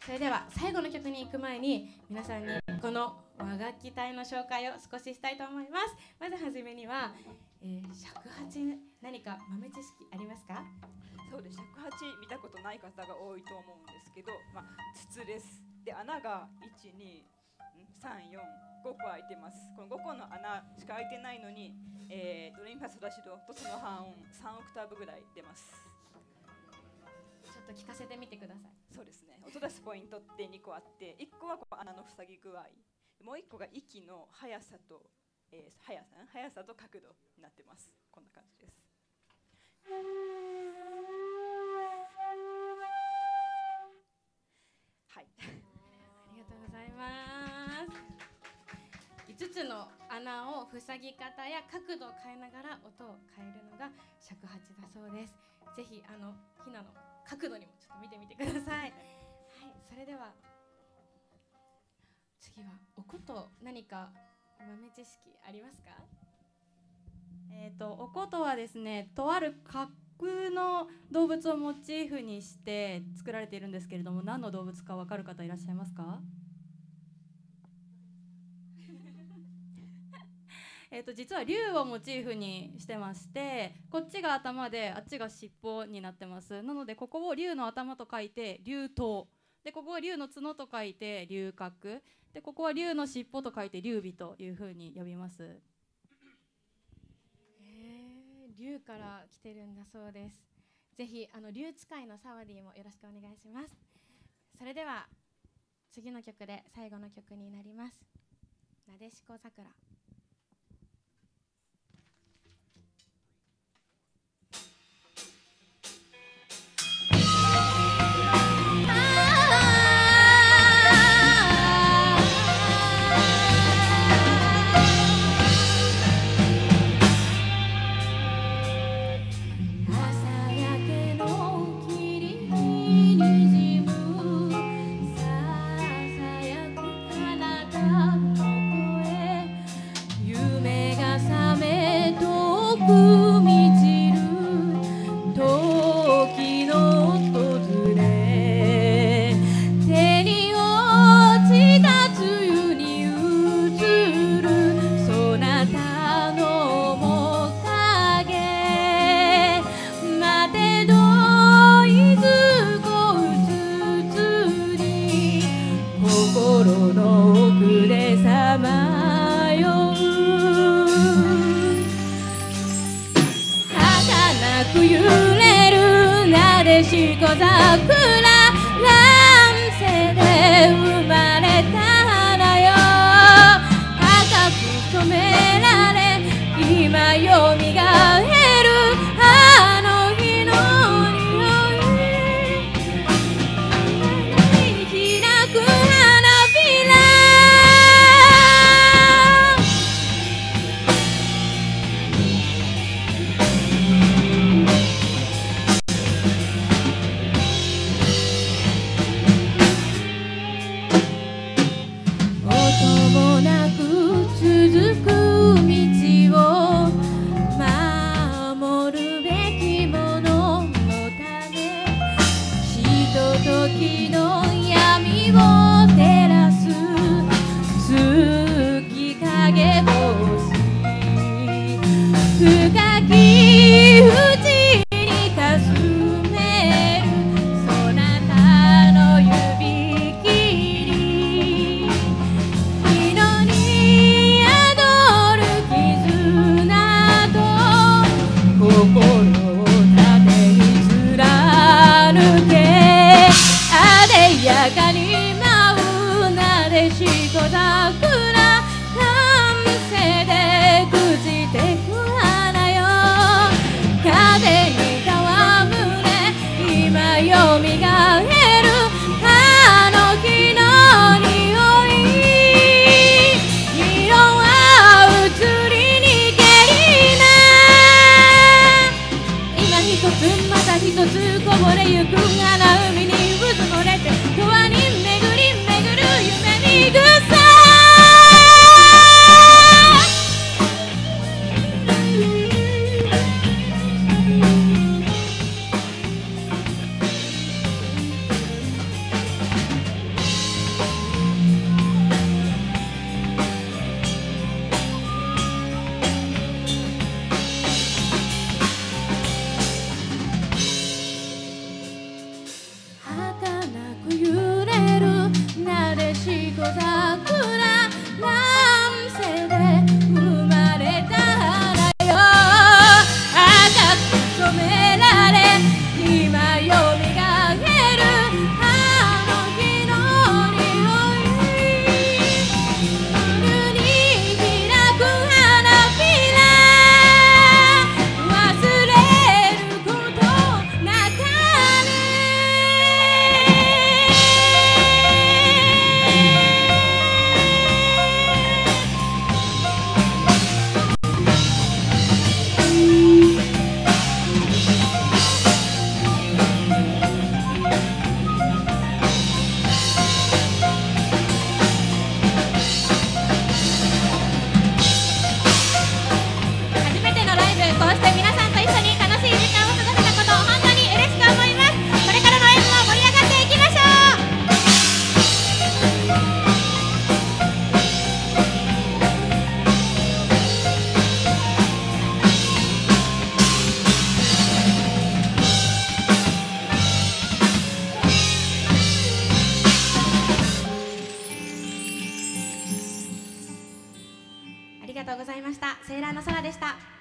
それでは最後の曲に行く前に皆さんにこの和楽器隊の紹介を少ししたいと思います。まずはじめには、尺八何か豆知識ありますか？ そうです。尺八見たことない方が多いと思うんですけど、筒です。で、穴が1、2、3、4、5個開いてます。この5個の穴しか開いてないのに、ドレミファソラシドとその半音3オクターブぐらい出ます。 ちょっと聞かせてみてください。 そうですね。音出すポイントって2個あって、1個はこう穴の塞ぎ具合、もう1個が息の速さと、速さと角度になってます。こんな感じです。はい。 ありがとうございます。5つの穴を塞ぎ方や角度を変えながら音を変えるのが尺八だそうです。ぜひひなの角度にもちょっと見てみてください。はい、それでは次はおこと、何か豆知識ありますか？ お琴はですね、とある架空の動物をモチーフにして作られているんですけれども、何の動物か分かる方いらっしゃいますか？実は竜をモチーフにしてまして、こっちが頭であっちが尻尾になってます。なのでここを竜の頭と書いて竜頭で、ここは竜の角と書いて竜角で、ここは竜の尻尾と書いて竜尾というふうに呼びます。 竜から来てるんだそうです。ぜひ竜使いのサワディもよろしくお願いします。それでは次の曲で最後の曲になります。なでしこ桜。 がとうございました。セーラーの空でした。